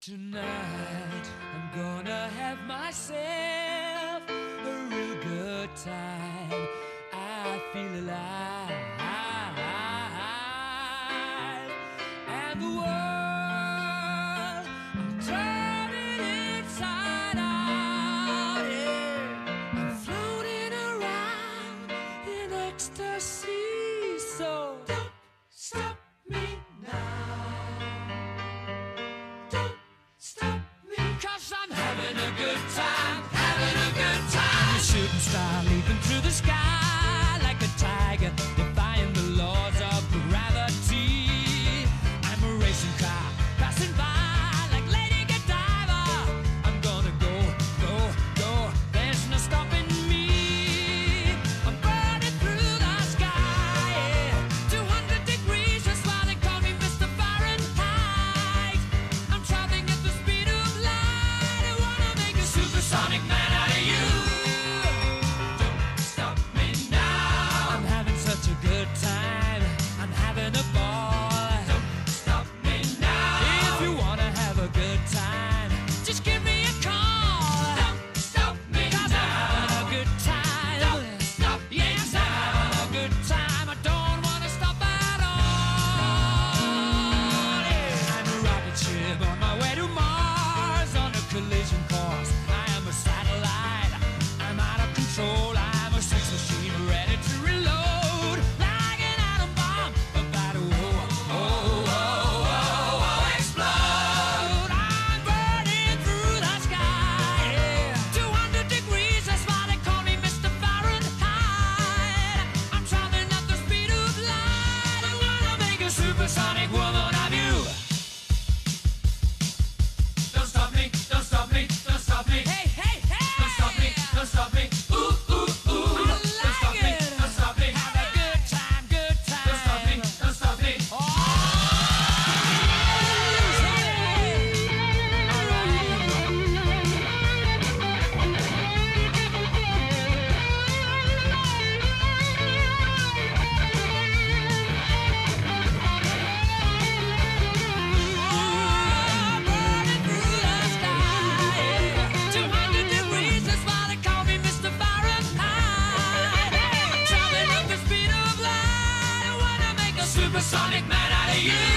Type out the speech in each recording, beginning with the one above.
Tonight I'm gonna have myself a real good time. I feel alive, and the world I'm turning inside out. Yeah. I'm floating around in ecstasy, so don't stop me now. Stop me, 'cause I'm having a good time, having a good time. I'm a shooting star leaping through the sky like a tiger, defying the laws of gravity. I'm a racing car passing by like Lady Godiva. I'm gonna go, go, go. There's no stopping me. I'm burning through the sky, yeah. 200 degrees, that's why they call me Mr. Fahrenheit. I'm traveling at the speed of light. I wanna make a supersonic man out of you. Don't stop me now. I'm having such a good time. I'm having a ball. Don't stop me now. If you wanna have a good time, just give me a call. Don't stop me now. 'Cause I'm having a good time. Don't stop me now. Yes, I'm having a good time. I don't wanna stop at all. Yeah. I'm a rocket ship on my way to Mars on a collision course. I am a satellite. I'm out of control. I'm a sex machine ready to reload like an atom bomb about to explode. I'm burning through the sky, yeah. 200 degrees, that's why they call me Mr. Fahrenheit. I'm traveling at the speed of light. I wanna make a supersonic woman of you. Don't stop me, don't stop me, don't stop me. Hey, hey, hey! Don't stop me, don't stop me. Ooh, ooh, ooh. I like don't stop me, don't stop me. Have a good time, good time. Don't stop me, don't stop me. Oh! Burning through the sky, 200 degrees, that's why they call me Mr. Fahrenheit. I'm traveling at the speed of light. I wanna make a supersonic man out of you.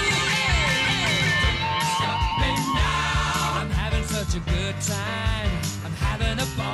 Stop me now. I'm having such a good time. I'm having a ball.